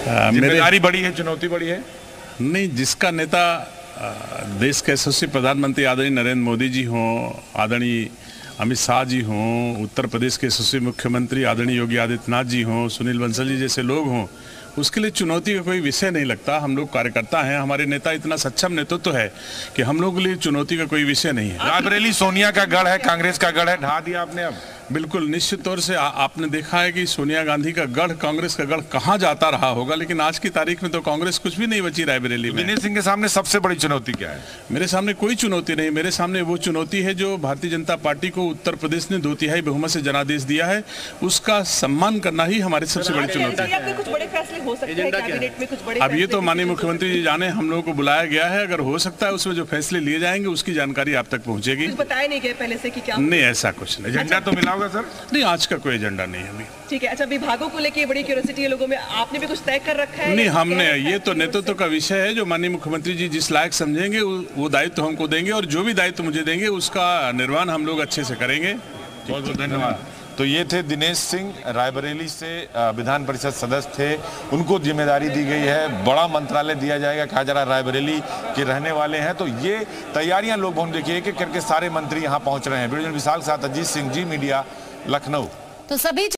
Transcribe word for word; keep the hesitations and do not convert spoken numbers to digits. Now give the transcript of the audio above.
जिम्मेदारी बड़ी है, चुनौती बड़ी है? नहीं, जिसका नेता देश के यशस्वी प्रधानमंत्री आदरणीय नरेंद्र मोदी जी हों, आदरणीय अमित शाह जी हों, उत्तर प्रदेश के यशस्वी मुख्यमंत्री आदरणीय योगी आदित्यनाथ जी हों, सुनील बंसल जी जैसे लोग हों, उसके लिए चुनौती का कोई विषय नहीं लगता। हम लोग कार्यकर्ता हैं, हमारे नेता इतना सक्षम नेतृत्व तो है कि हम लोगों के लिए चुनौती का कोई विषय नहीं है। रायबरेली सोनिया का गढ़ है, कांग्रेस का गढ़ है, ढा दिया आपने अब। बिल्कुल निश्चित तौर से आ, आपने देखा है कि सोनिया गांधी का गढ़, कांग्रेस का गढ़ कहां जाता रहा होगा, लेकिन आज की तारीख में तो कांग्रेस कुछ भी नहीं बची रायबरेली में। दिनेश सिंह के सामने सबसे बड़ी चुनौती क्या है? मेरे सामने कोई चुनौती नहीं। मेरे सामने वो चुनौती है जो भारतीय जनता पार्टी को उत्तर प्रदेश ने दो तिहाई बहुमत से जनादेश दिया है, उसका सम्मान करना ही हमारी सबसे बड़ी चुनौती है। अब ये तो माननीय मुख्यमंत्री जी जाने, हम लोगों को बुलाया गया है, अगर हो सकता है उसमें जो फैसले लिए जाएंगे उसकी जानकारी आप तक पहुंचेगी। बताया नहीं गया पहले से कि क्या? नहीं, ऐसा कुछ नहीं। एजेंडा तो मिला होगा सर? नहीं, आज का कोई एजेंडा नहीं है अभी। ठीक है। अच्छा, विभागों को लेके बड़ी क्यूरियोसिटी है लोगों में, आपने भी कुछ तय कर रखा है? नहीं, हमने, ये तो नेतृत्व का विषय है, जो माननीय मुख्यमंत्री जी जिस लायक समझेंगे वो दायित्व हमको देंगे, और जो भी दायित्व मुझे देंगे उसका निर्वहन हम लोग अच्छे से करेंगे। बहुत बहुत धन्यवाद। तो ये थे दिनेश सिंह, रायबरेली से विधान परिषद सदस्य थे, उनको जिम्मेदारी दी गई है, बड़ा मंत्रालय दिया जाएगा, कहा जा रहा है रायबरेली के रहने वाले हैं। तो ये तैयारियां लोग भवन देखिए, एक एक करके सारे मंत्री यहाँ पहुँच रहे हैं। वीडियो विशाल के साथ अजीत सिंह, जी मीडिया, लखनऊ। तो सभी